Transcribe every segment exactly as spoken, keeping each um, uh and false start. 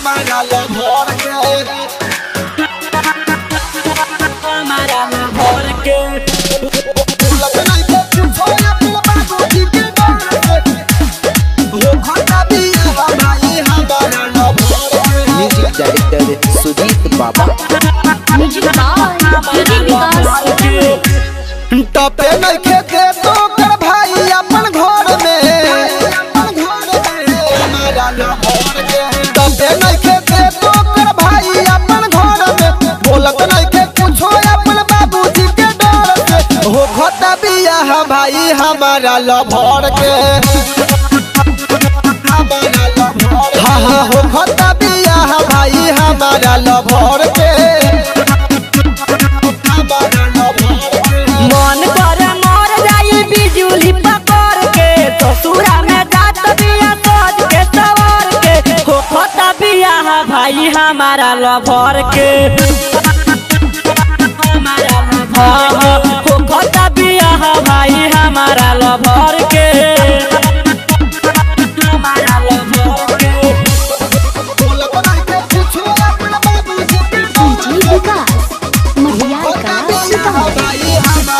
हमारा लभर के हमारा लभर के लगना के पूछो अपने बाबूजी के बारे में वो खाता भी हमारी हमारा लभर के। म्यूजिक डायरेक्टर सुजीत बाबा, म्यूजिक टपे नहीं खेते तो कर भाई अपन घर में टपे नहीं खेते तो कर भाई अपन घर में बोलत नहीं के पूछो अपन बाबूजी के डर से हो घटा बियाह भाई हमारा लभर के हाँ हाँ हो घटा बियाह भाई हमारा लभर के मन करे मर जाई बिजुली पकड़ के ससुरा में जात बिया सज के सवार के हो खता बियाह भाई हमारा लभर के हाँ हो खता बियाह भाई हमारा लभर के हमारा लभर के डीजे विकास महिया का सीतामढ़ी।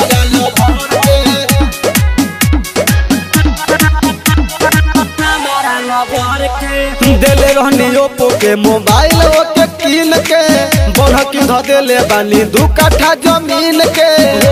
देले रहनी ओप्पो के मोबाइल ओके कीन के बोल की ध देले बानी दू कट्ठा जमीन के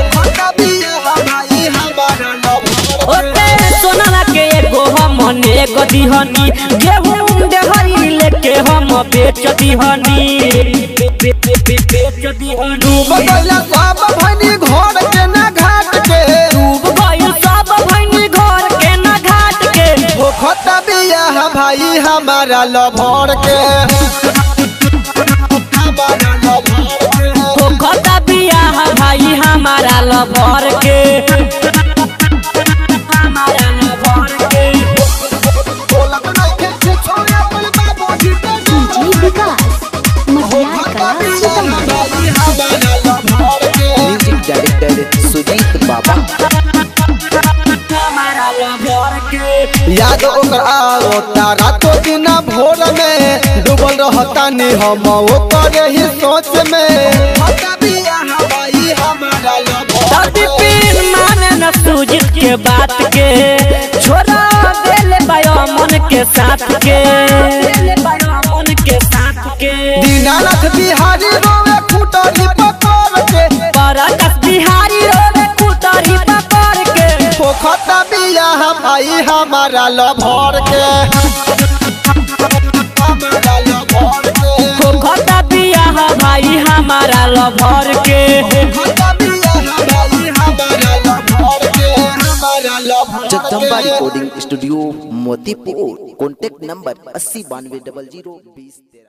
ओते सोना के एगो हम एक दिहनी गेहूं देहरी लेके हम बेच दिहनी बेच दिहनी डूब गइला सब भनी घर के ना घाट के डूब गइल सब भनी घर के ना घाट के हो खता बियाह भाई हमारा लभर के हो खता बियाह भाई हमारा लभर के हमारा लभर के डीजे विकास महिया का सीतामढ़ी। म्यूजिक डायरेक्टर सुजीत बाबा, हमारा लभर के याद ओकर आवता रातों दिन भोर में डूबल रहता नी हम ओकर ही सोच में दादी पीर माने न सुजीत के बात के छोड़ा देले बायो मन के साथ के देले बायो मन के साथ के दीनानाथ बिहारी रोवे फुटरी पकड़ के परकस बिहारी रोवे कुतरी पकड़ के पोखता बियाह भाई हमारा लभर के हो खता बियाह भाई हमारा लभर के Jagdamba recording studio Motipur. Contact number अस्सी बानवे डबल जीरो बीस तेरह।